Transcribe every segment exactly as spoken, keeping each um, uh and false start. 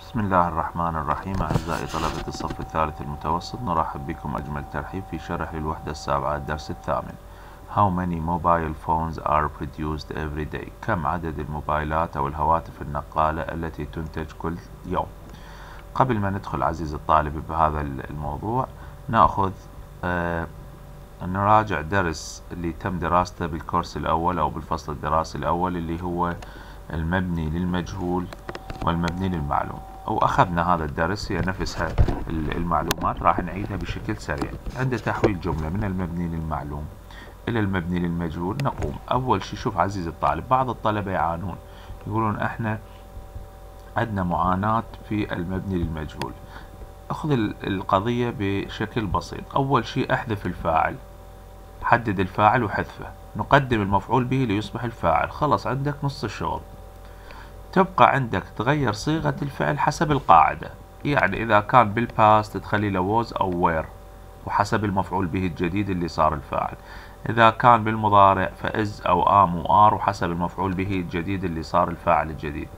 بسم الله الرحمن الرحيم. أعزائي طلبة الصف الثالث المتوسط، نرحب بكم أجمل ترحيب في شرح للوحدة السابعة الدرس الثامن. How many mobile phones are produced every day؟ كم عدد الموبايلات أو الهواتف النقالة التي تنتج كل يوم؟ قبل ما ندخل عزيزي الطالب بهذا الموضوع، نأخذ آه نراجع درس اللي تم دراسته بالكورس الأول أو بالفصل الدراسي الأول، اللي هو المبني للمجهول والمبني للمعلوم. وأخذنا هذا الدرس، هي نفسها المعلومات، راح نعيدها بشكل سريع. عند تحويل جملة من المبني للمعلوم إلى المبني للمجهول، نقوم أول شيء. شوف عزيزي الطالب، بعض الطلبة يعانون، يقولون إحنا عندنا معاناة في المبني للمجهول. أخذ القضية بشكل بسيط. أول شيء احذف الفاعل، حدد الفاعل وحذفه، نقدم المفعول به ليصبح الفاعل، خلص عندك نص الشغل. تبقى عندك تغير صيغة الفعل حسب القاعدة، يعني إذا كان بالباست تخلي له was أو were وحسب المفعول به الجديد اللي صار الفاعل. إذا كان بالمضارع فإز أو am و are وحسب المفعول به الجديد اللي صار الفاعل الجديد.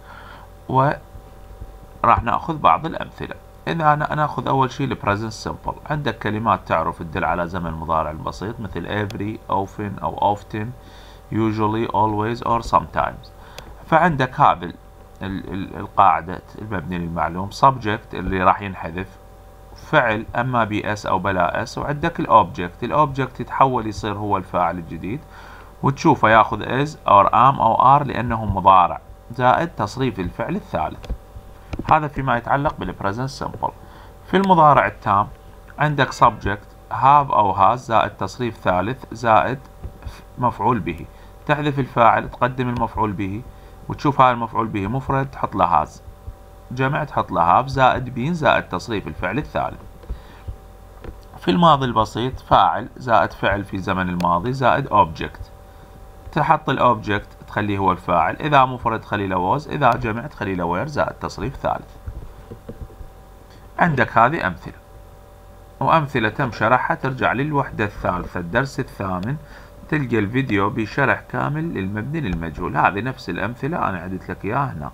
وراح نأخذ بعض الأمثلة. إذا أنا نأخذ أول شيء البريزنت سمبل. عندك كلمات تعرف تدل على زمن المضارع البسيط، مثل every، often أو often، usually، always or sometimes. فعندك هذا القاعدة المبني للمعلوم، subject اللي راح ينحذف، فعل اما بي اس او بلا اس، وعندك الاوبجكت. الاوبجكت يتحول يصير هو الفاعل الجديد، وتشوفه ياخذ is or am او are لانه مضارع، زائد تصريف الفعل الثالث. هذا فيما يتعلق بالبريزنت سمبل. في المضارع التام عندك subject have او has زائد تصريف ثالث زائد مفعول به، تحذف الفاعل تقدم المفعول به، وتشوف هذا المفعول به مفرد تحط له هاز، جمع تحط له هاف، زائد بين زائد تصريف الفعل الثالث. في الماضي البسيط فاعل زائد فعل في زمن الماضي زائد اوبجكت، تحط الاوبجكت تخليه هو الفاعل، اذا مفرد تخلي له ووز، اذا جمع تخلي له وير زائد تصريف ثالث. عندك هذه امثله، وامثله تم شرحها ترجع للوحده الثالثه الدرس الثامن، تلقى الفيديو بشرح كامل للمبني للمجهول. هذه نفس الامثله انا عدت لك اياها هنا.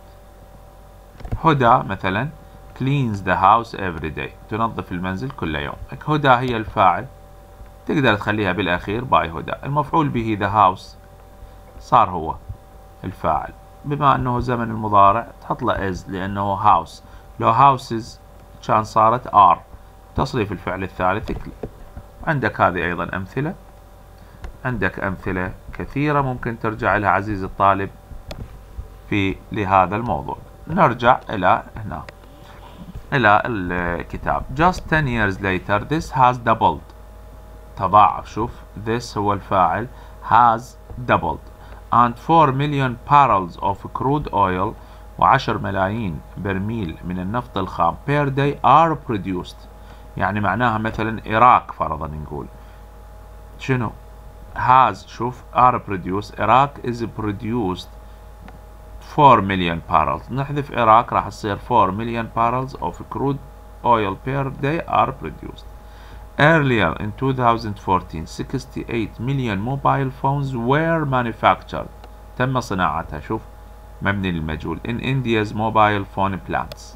هدى مثلا cleans the house every day، تنظف المنزل كل يوم. هدى هي الفاعل، تقدر تخليها بالاخير باي هدى. المفعول به the house صار هو الفاعل، بما انه زمن المضارع تحط له is لانه house، لو houses كان صارت are، تصريف الفعل الثالث. عندك هذه ايضا امثله، عندك امثله كثيره ممكن ترجع لها عزيزي الطالب في لهذا الموضوع. نرجع إلى هنا إلى الكتاب. Just ten years later this has doubled، تضاعف. شوف this هو الفاعل، has doubled and four million barrels of crude oil، وعشر ملايين برميل من النفط الخام per day are produced، يعني معناها مثلا إراك فرضا نقول شنو has، شوف are produced، إراك is produced four million barrels، نحذف إراك راح تصير four million barrels of crude oil per day are produced. Earlier in two thousand fourteen sixty-eight million mobile phones were manufactured، تم صناعتها. شوف مبني للمجهول in India's mobile phone plants.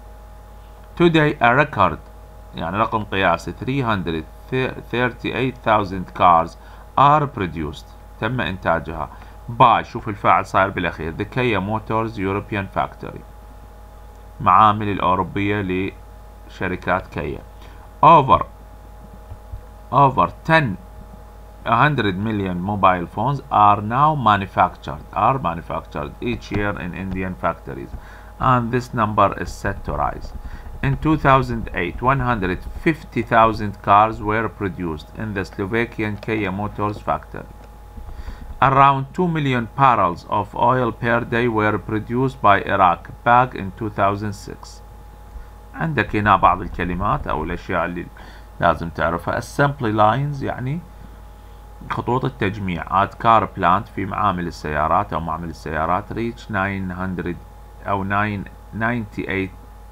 Today a record، يعني رقم قياسي three hundred thirty-eight thousand cars are produced، تم إنتاجها باي، شوف الفاعل صاير بالأخير the Kia Motors European Factory، معامل الأوروبية لشركات كيا. over over ten hundred million mobile phones are now manufactured are manufactured each year in Indian factories, and this number is set to rise. In two thousand eight one hundred fifty thousand cars were produced in the Slovakian Kia Motors factory. Around two million barrels of oil per day were produced by Iraq back in two thousand six. عندك هنا بعض الكلمات أو الأشياء اللي لازم تعرفها. assembly lines يعني خطوط التجميع. at car plant في معامل السيارات أو معمل السيارات. reach nine hundred أو ninety-eight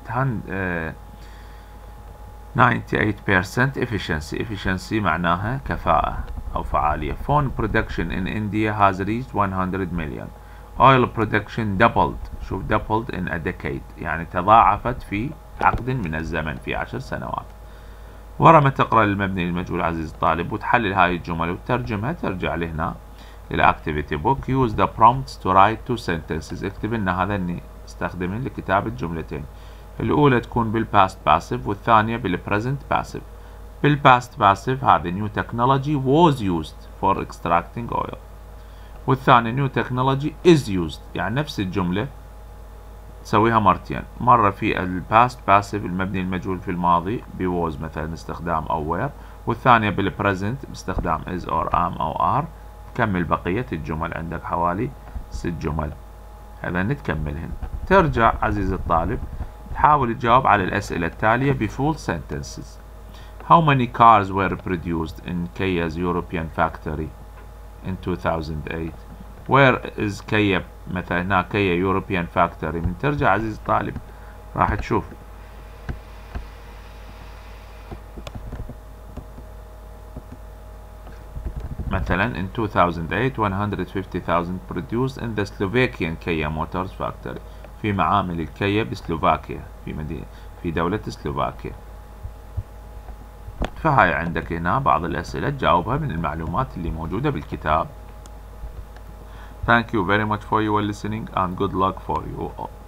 ninety-eight percent efficiency. efficiency معناها كفاءة أو فعالية. phone production in India has reached one hundred million. oil production doubled. شوف doubled in a decade يعني تضاعفت في عقد من الزمن في عشر سنوات. ورا ما تقرأ المبني للمجهول عزيز الطالب وتحلل هاي الجمل وتترجمها ترجع لهنا إلى activity book. use the prompts to write two sentences. اكتب لنا هذني استخدمين لكتابة جملتين. الأولى تكون بالpast passive والثانية بالpresent passive. بالpast passive هذه new technology was used for extracting oil. والثانية new technology is used يعني نفس الجملة تسويها مرتين، مرة في الباست باسيف المبني المجهول في الماضي بوز مثلا استخدام أو where، والثانية بالبريزنت باستخدام is or am أو are. تكمل بقية الجمل، عندك حوالي ست جمل هذا نتكملهن. ترجع عزيز الطالب تحاول تجاوب على الأسئلة التالية بفول sentences. How many cars were produced in Kia's European factory in two thousand eight? Where is Kia مثلا هنا كيا European factory. من ترجع عزيز الطالب راح تشوف مثلا in two thousand eight one hundred fifty thousand produced in the Slovakian Kia Motors factory في معامل الكيا بسلوفاكيا في مدينة في دولة سلوفاكيا. فهاي عندك هنا بعض الأسئلة تجاوبها من المعلومات اللي موجودة بالكتاب. Thank you very much for your listening and good luck for you all.